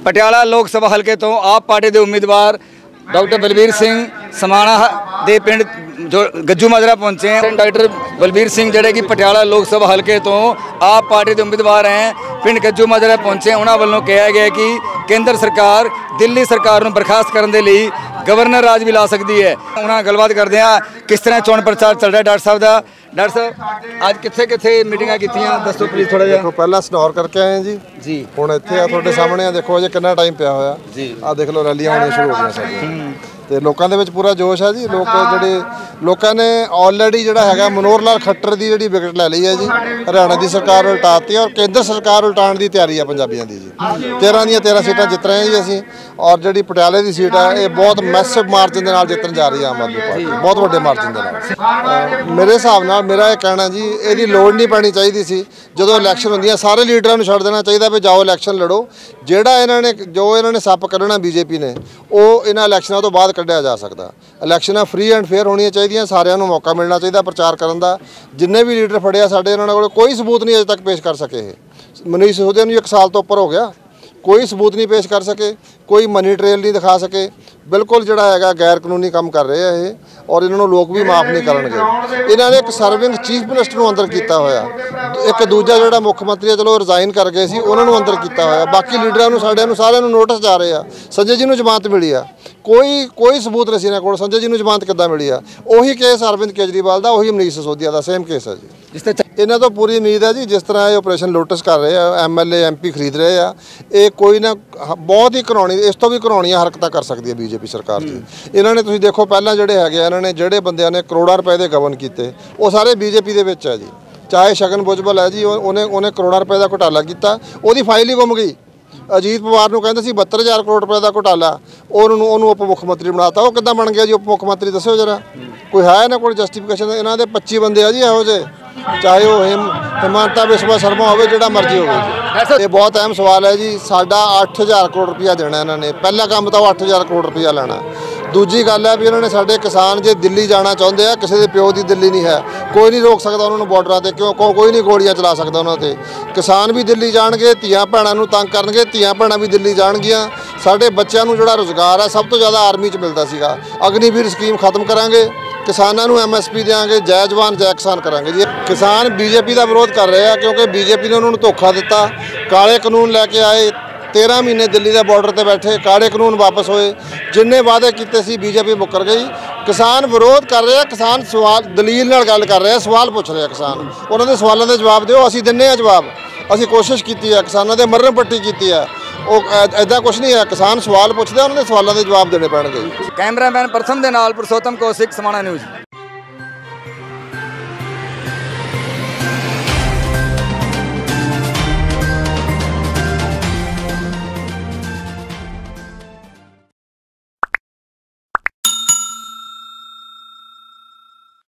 ਪਟਿਆਲਾ ਲੋਕ ਸਭਾ ਹਲਕੇ ਤੋਂ ਆਪ ਪਾਰਟੀ ਦੇ ਉਮੀਦਵਾਰ डॉक्टर बलबीर सिंह समाणा ਦੇ ਪਿੰਡ जो गज्जू माजरा पहुंचे हैं। डॉक्टर बलबीर सिंह ਜਿਹੜੇ कि पटियाला लोक सभा हल्के तो आप पार्टी के उम्मीदवार हैं पिंड गज्जू माजरा पहुंचे। उन्होंने वालों कहा गया कि केंद्र सरकार दिल्ली सरकार को बर्खास्त करने के लिए गवर्नर राज भी ला सकती है। उन्होंने गलबात करते हैं किस तरह चोण प्रचार चल रहा है। डॉक्टर साहब का डॉक्टर साहब आज कितने कितने मीटिंग कीतियां दसो प्लीज थोड़ा जिहा। पहला सनौर करके आए जी जी हुण इत्थे आ तुहाडे सामने देखो अजे कितना टाइम पिया होया जी आ देख लो रैलियां होणियां शुरू हो गईयां साਡੀਆਂ ਤੇ ਲੋਕਾਂ ਦੇ ਵਿੱਚ ਪੂਰਾ ਜੋਸ਼ ਹੈ ਜੀ। ਲੋਕਾਂ ਨੇ ਆਲਰੇਡੀ ਜਿਹੜਾ ਹੈਗਾ ਮਨੋਹਰ ਲਾਲ ਖੱਟਰ ਦੀ ਜਿਹੜੀ ਵਿਕਟ ਲੈ ਲਈ ਹੈ ਜੀ। ਹਰਿਆਣਾ ਦੀ ਸਰਕਾਰ ਉਲਟਾਤੀ ਔਰ ਕੇਂਦਰ ਸਰਕਾਰ ਉਲਟਾਉਣ ਦੀ ਤਿਆਰੀ ਹੈ ਪੰਜਾਬੀਆਂ ਦੀ ਜੀ। 13 ਦੀਆਂ 13 ਸੀਟਾਂ ਜਿੱਤ ਰਹੇ ਹਾਂ ਜੀ ਅਸੀਂ ਔਰ ਜਿਹੜੀ ਪਟਿਆਲੇ ਦੀ ਸੀਟ ਹੈ ਇਹ ਬਹੁਤ ਮੈਸਿਵ ਮਾਰਜਨ ਦੇ ਨਾਲ ਜਿੱਤਣ ਜਾ ਰਹੀ ਹੈ ਆਮ ਆਦਮੀ ਪਾਰਟੀ ਬਹੁਤ ਵੱਡੇ ਮਾਰਜਨ ਦੇ ਨਾਲ। ਮੇਰੇ ਹਿਸਾਬ ਨਾਲ ਮੇਰਾ ਇਹ ਕਹਿਣਾ ਜੀ ਇਹਦੀ ਲੋੜ ਨਹੀਂ ਪੈਣੀ ਚਾਹੀਦੀ ਸੀ। ਜਦੋਂ ਇਲੈਕਸ਼ਨ ਹੁੰਦੀਆਂ ਸਾਰੇ ਲੀਡਰਾਂ ਨੂੰ ਛੱਡ ਦੇਣਾ ਚਾਹੀਦਾ ਵੀ ਜਾਓ ਇਲੈਕਸ਼ਨ ਲੜੋ। ਜਿਹੜਾ ਇਹਨਾਂ ਨੇ ਸੱਪ ਕੱਢਣਾ ਬੀਜੇਪੀ ਨੇ ਉਹ ਇਹਨਾਂ ਇਲੈਕਸ਼ਨਾਂ ਤੋਂ ਬਾਅਦ ਕੱਢਿਆ ਜਾ ਸਕਦਾ। ਇਲੈਕਸ਼ਨਾਂ ਫ੍ਰੀ ਐਂਡ ਫੇਅਰ ਹੋਣੀਆਂ ਚਾਹੀਦੀਆਂ ਸਾਰਿਆਂ ਨੂੰ ਮੌਕਾ ਮਿਲਣਾ ਚਾਹੀਦਾ ਪ੍ਰਚਾਰ ਕਰਨ ਦਾ। ਜਿੰਨੇ ਵੀ ਲੀਡਰ ਫੜਿਆ ਸਾਡੇ ਇਹਨਾਂ ਕੋਲ ਕੋਈ ਸਬੂਤ ਨਹੀਂ ਅਜੇ ਤੱਕ ਪੇਸ਼ ਕਰ ਸਕੇ। ਇਹ ਮਨੀਸ਼ ਸਿਸੋਦੀਆ ਨੂੰ 1 ਸਾਲ ਤੋਂ ਉੱਪਰ ਹੋ ਗਿਆ ਕੋਈ ਸਬੂਤ ਨਹੀਂ ਪੇਸ਼ ਕਰ ਸਕੇ ਕੋਈ ਮਨੀ ਟ੍ਰੇਲ ਨਹੀਂ ਦਿਖਾ ਸਕੇ। ਬਿਲਕੁਲ ਜਿਹੜਾ ਹੈਗਾ ਗੈਰ ਕਾਨੂੰਨੀ ਕੰਮ ਕਰ ਰਹੇ ਆ ਇਹ ਔਰ ਇਹਨਾਂ ਨੂੰ ਲੋਕ ਵੀ ਮਾਫ ਨਹੀਂ ਕਰਨਗੇ। ਇਹਨਾਂ ਨੇ ਇੱਕ ਸਰਵਿੰਗ ਚੀਫ ਮਿਨਿਸਟਰ ਨੂੰ ਅੰਦਰ ਕੀਤਾ ਹੋਇਆ। ਇੱਕ ਦੂਜਾ ਜਿਹੜਾ ਮੁੱਖ ਮੰਤਰੀ ਚਲੋ ਰਿਜ਼ਾਈਨ ਕਰ ਗਏ ਸੀ ਉਹਨਾਂ ਨੂੰ ਅੰਦਰ ਕੀਤਾ ਹੋਇਆ। ਬਾਕੀ ਲੀਡਰਾਂ ਨੂੰ ਸਾਰਿਆਂ ਨੂੰ ਨੋਟਿਸ ਜਾ ਰਹੇ ਆ। ਸੰਜੇ ਜੀ ਨੂੰ ਜ਼ਮਾਨਤ ਮਿਲੀ ਆ ਕੋਈ ਸਬੂਤ ਨਹੀਂ ਸੀ ਇਹਨਾਂ ਕੋਲ। ਸੰਜੇ ਜੀ ਨੂੰ ਜ਼ਮਾਨਤ ਕਿੱਦਾਂ ਮਿਲੀ ਆ? ਉਹੀ ਕੇਸ ਅਰਵਿੰਦ ਕੇਜਰੀਵਾਲ ਦਾ ਉਹੀ ਮਨੀਸ਼ ਸਿਸੋਦੀਆ ਦਾ ਸੇਮ ਕੇਸ ਹੈ ਜੀ। ਇਹਨਾਂ ਤੋਂ ਪੂਰੀ ਉਮੀਦ ਹੈ ਜੀ ਜਿਸ ਤਰ੍ਹਾਂ ਇਹ ਆਪਰੇਸ਼ਨ ਲੋਟਸ ਕਰ ਰਹੇ ਆ MLA MP ਖਰੀਦ ਰਹੇ ਆ ਇਹ ਕੋਈ ਨਾ ਬਹੁਤ ਹੀ ਘਰਾਉਣੀ ਇਸ ਤੋਂ ਵੀ ਘਰਾਉਣੀਆਂ ਹਰਕਤਾਂ ਕਰ ਸਕਦੀ ਹੈ ਬੀਜੇਪੀ ਸਰਕਾਰ ਜੀ। ਇਹਨਾਂ ਨੇ ਤੁਸੀਂ ਦੇਖੋ ਪਹਿਲਾਂ ਜਿਹੜੇ ਹੈਗੇ ਇਹਨਾਂ ਨੇ ਜਿਹੜੇ ਬੰਦਿਆਂ ਨੇ ਕਰੋੜਾਂ ਰੁਪਏ ਦੇ ਗਬਨ ਕੀਤੇ ਉਹ ਸਾਰੇ ਬੀਜੇਪੀ ਦੇ ਵਿੱਚ ਹੈ ਜੀ। ਚਾਹੇ ਸ਼ਗਨ ਭੁਜਬਲ ਹੈ ਜੀ ਉਹਨੇ ਕਰੋੜਾਂ ਰੁਪਏ ਦਾ ਘੁਟਾਲਾ ਕੀਤਾ ਉਹਦੀ ਫਾਈਲ ਹੀ ਗੁੰਮ ਗਈ। ਅਜੀਤ ਪਵਾਰ ਨੂੰ ਕਹਿੰਦੇ ਸੀ 72,000 ਕਰੋੜ ਰੁਪਏ ਦਾ ਘੁਟਾਲਾ ਉਹਨੂੰ ਉਪ ਮੁੱਖ ਮੰਤਰੀ ਬਣਾਤਾ। ਉਹ ਕਿੱਦਾਂ ਬਣ ਗਿਆ ਜੀ ਉਪ ਮੁੱਖ ਮੰਤਰੀ ਦੱਸਿਓ ਜਰਾ। ਕੋਈ ਹੈ ਇਹਨਾਂ ਕੋਲ ਜਸਟੀਫਿਕੇਸ਼ਨ? ਇਹਨਾਂ ਦੇ 25 ਬੰਦੇ ਆ ਜੀ ਇਹੋ ਜਿਹੇ ਚਾਹੇ ਉਹ ਹਿਮੰਤਾ ਬਿਸਵਾ ਸ਼ਰਮਾ ਹੋਵੇ ਜਿਹੜਾ ਮਰਜ਼ੀ ਹੋਵੇ। ਇਹ ਬਹੁਤ ਅਹਿਮ ਸਵਾਲ ਹੈ ਜੀ। ਸਾਡਾ 8,000 ਕਰੋੜ ਰੁਪਇਆ ਦੇਣਾ ਇਹਨਾਂ ਨੇ। ਪਹਿਲਾ ਕੰਮ ਤਾਂ ਉਹ 8,000 ਕਰੋੜ ਰੁਪਇਆ ਲੈਣਾ। ਦੂਜੀ ਗੱਲ ਹੈ ਵੀ ਇਹਨਾਂ ਨੇ ਸਾਡੇ ਕਿਸਾਨ ਜੇ ਦਿੱਲੀ ਜਾਣਾ ਚਾਹੁੰਦੇ ਆ ਕਿਸੇ ਦੇ ਪਿਓ ਦੀ ਦਿੱਲੀ ਨਹੀਂ ਹੈ ਕੋਈ ਨਹੀਂ ਰੋਕ ਸਕਦਾ ਉਹਨਾਂ ਨੂੰ ਬਾਰਡਰਾਂ 'ਤੇ ਕੋਈ ਨਹੀਂ ਗੋਲੀਆਂ ਚਲਾ ਸਕਦਾ ਉਹਨਾਂ 'ਤੇ। ਕਿਸਾਨ ਵੀ ਦਿੱਲੀ ਜਾਣਗੇ ਧੀਆਂ ਭੈਣਾਂ ਨੂੰ ਤੰਗ ਕਰਨਗੇ ਧੀਆਂ ਭੈਣਾਂ ਵੀ ਦਿੱਲੀ ਜਾਣਗੀਆਂ। ਸਾਡੇ ਬੱਚਿਆਂ ਨੂੰ ਜਿਹੜਾ ਰੁਜ਼ਗਾਰ ਹੈ ਸਭ ਤੋਂ ਜ਼ਿਆਦਾ ਆਰਮੀ 'ਚ ਮਿਲਦਾ ਸੀਗਾ ਅਗਨੀਵੀਰ ਸਕੀਮ ਖਤਮ ਕਰਾਂਗੇ। ਕਿਸਾਨਾਂ ਨੂੰ MSP ਦੇਵਾਂਗੇ ਜੈ ਜਵਾਨ ਜੈ ਕਿਸਾਨ ਕਰਾਂਗੇ ਜੀ। ਕਿਸਾਨ ਬੀਜੇਪੀ ਦਾ ਵਿਰੋਧ ਕਰ ਰਹੇ ਆ ਕਿਉਂਕਿ ਬੀਜੇਪੀ ਨੇ ਉਹਨਾਂ ਨੂੰ ਧੋਖਾ ਦਿੱਤਾ। ਕਾਲੇ ਕਾਨੂੰਨ ਲੈ ਕੇ ਆਏ 13 ਮਹੀਨੇ ਦਿੱਲੀ ਦੇ ਬਾਰਡਰ ਤੇ ਬੈਠੇ ਕਾਲੇ ਕਾਨੂੰਨ ਵਾਪਸ ਹੋਏ। ਜਿੰਨੇ ਵਾਅਦੇ ਕੀਤੇ ਸੀ ਬੀਜੇਪੀ ਮੁੱਕਰ ਗਈ। ਕਿਸਾਨ ਵਿਰੋਧ ਕਰ ਰਹੇ ਆ। ਕਿਸਾਨ ਸਵਾਲ ਦਲੀਲ ਨਾਲ ਗੱਲ ਕਰ ਰਹੇ ਆ ਸਵਾਲ ਪੁੱਛ ਰਹੇ ਆ ਕਿਸਾਨ। ਉਹਨਾਂ ਦੇ ਸਵਾਲਾਂ ਦੇ ਜਵਾਬ ਦਿਓ। ਅਸੀਂ ਦਿੰਨੇ ਆ ਜਵਾਬ। ਅਸੀਂ ਕੋਸ਼ਿਸ਼ ਕੀਤੀ ਹੈ ਕਿਸਾਨਾਂ ਦੇ ਮਰਨ ਪੱਟੀ ਕੀਤੀ ਹੈ। ਉਹ ਐਦਾਂ ਕੁਛ ਨਹੀਂ ਹੈ ਕਿਸਾਨ ਸਵਾਲ ਪੁੱਛਦੇ ਉਹਨਾਂ ਦੇ ਸਵਾਲਾਂ ਦੇ ਜਵਾਬ ਦੇਣੇ ਪੈਣਗੇ। ਕੈਮਰਾਮੈਨ ਪ੍ਰਥਮ ਦੇ ਨਾਲ ਪੁਰਸ਼ੋਤਮ ਕੌਸ਼ਿਕ समाणा न्यूज़।